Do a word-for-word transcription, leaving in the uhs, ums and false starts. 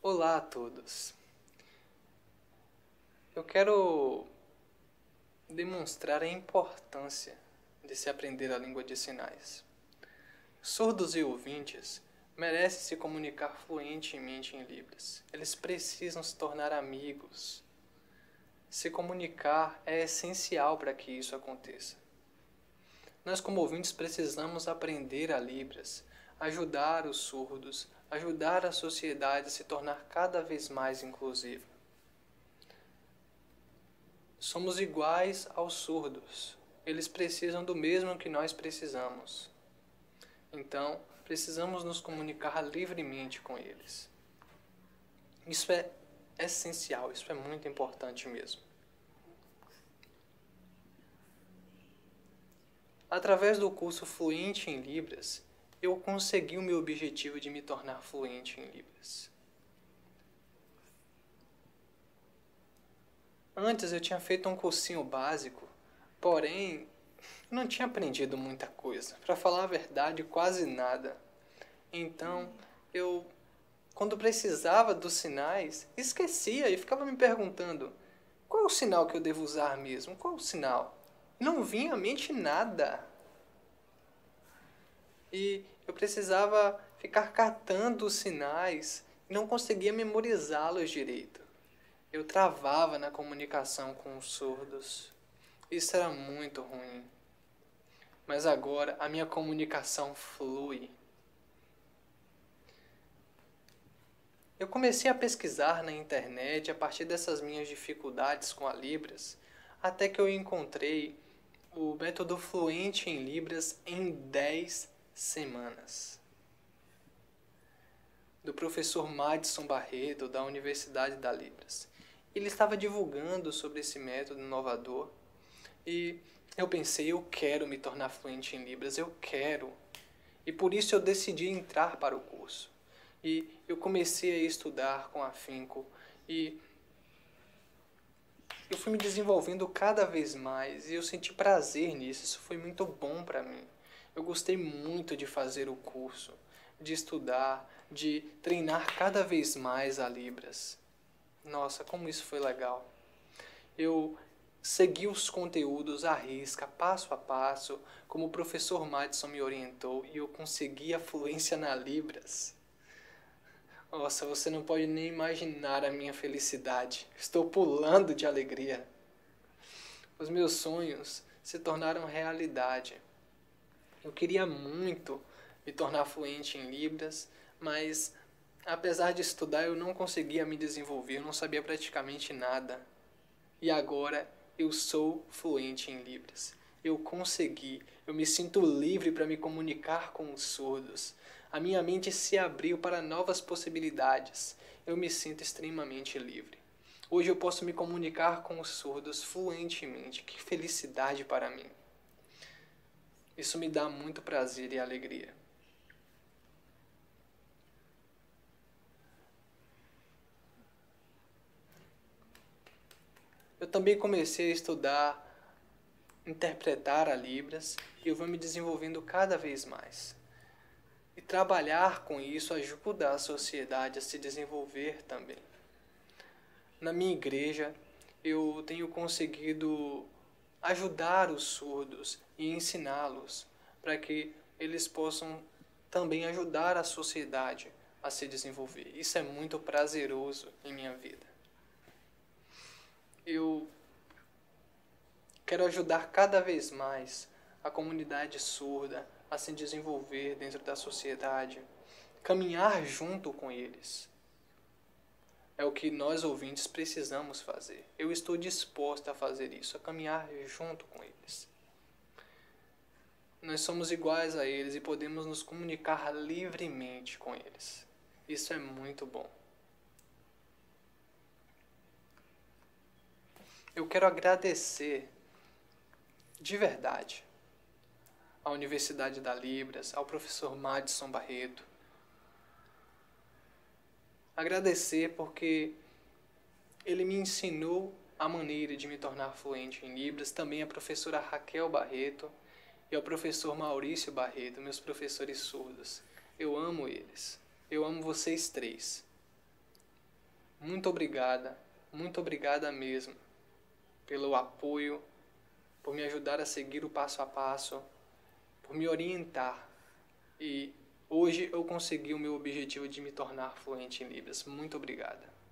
Olá a todos. Eu quero demonstrar a importância de se aprender a língua de sinais. Surdos e ouvintes merecem se comunicar fluentemente em Libras. Eles precisam se tornar amigos. Se comunicar é essencial para que isso aconteça. Nós, como ouvintes, precisamos aprender a Libras, ajudar os surdos, ajudar a sociedade a se tornar cada vez mais inclusiva. Somos iguais aos surdos. Eles precisam do mesmo que nós precisamos. Então, precisamos nos comunicar livremente com eles. Isso é essencial, isso é muito importante mesmo. Através do curso Fluente em Libras, eu consegui o meu objetivo de me tornar fluente em Libras. Antes eu tinha feito um cursinho básico, porém não tinha aprendido muita coisa. Para falar a verdade, quase nada. Então, eu, quando precisava dos sinais, esquecia e ficava me perguntando: qual é o sinal que eu devo usar mesmo? Qual é o sinal? Não vinha à mente nada. E eu precisava ficar catando os sinais e não conseguia memorizá-los direito. Eu travava na comunicação com os surdos. Isso era muito ruim. Mas agora a minha comunicação flui. Eu comecei a pesquisar na internet a partir dessas minhas dificuldades com a Libras, até que eu encontrei o método Fluente em Libras em dez semanas, do professor Madison Barreto, da Universidade da Libras. Ele estava divulgando sobre esse método inovador e eu pensei, eu quero me tornar fluente em Libras, eu quero. E por isso eu decidi entrar para o curso. E eu comecei a estudar com afinco e eu fui me desenvolvendo cada vez mais e eu senti prazer nisso, isso foi muito bom para mim. Eu gostei muito de fazer o curso, de estudar, de treinar cada vez mais a Libras. Nossa, como isso foi legal. Eu segui os conteúdos à risca, passo a passo, como o professor Madison me orientou, e eu consegui a fluência na Libras. Nossa, você não pode nem imaginar a minha felicidade. Estou pulando de alegria. Os meus sonhos se tornaram realidade. Eu queria muito me tornar fluente em Libras, mas apesar de estudar eu não conseguia me desenvolver, eu não sabia praticamente nada. E agora eu sou fluente em Libras. Eu consegui, eu me sinto livre para me comunicar com os surdos. A minha mente se abriu para novas possibilidades. Eu me sinto extremamente livre. Hoje eu posso me comunicar com os surdos fluentemente. Que felicidade para mim. Isso me dá muito prazer e alegria. Eu também comecei a estudar, interpretar a Libras e eu vou me desenvolvendo cada vez mais. E trabalhar com isso ajuda a sociedade a se desenvolver também. Na minha igreja, eu tenho conseguido ajudar os surdos e ensiná-los para que eles possam também ajudar a sociedade a se desenvolver. Isso é muito prazeroso em minha vida. Eu quero ajudar cada vez mais a comunidade surda a se desenvolver dentro da sociedade, caminhar junto com eles. É o que nós ouvintes precisamos fazer. Eu estou disposto a fazer isso, a caminhar junto com eles. Nós somos iguais a eles e podemos nos comunicar livremente com eles. Isso é muito bom. Eu quero agradecer de verdade à Universidade da Libras, ao professor Madison Barreto. Agradecer porque ele me ensinou a maneira de me tornar fluente em Libras, também a professora Raquel Barreto e ao professor Maurício Barreto, meus professores surdos. Eu amo eles. Eu amo vocês três. muito obrigada, muito obrigada mesmo pelo apoio, por me ajudar a seguir o passo a passo, por me orientar. E hoje eu consegui o meu objetivo de me tornar fluente em Libras. Muito obrigada.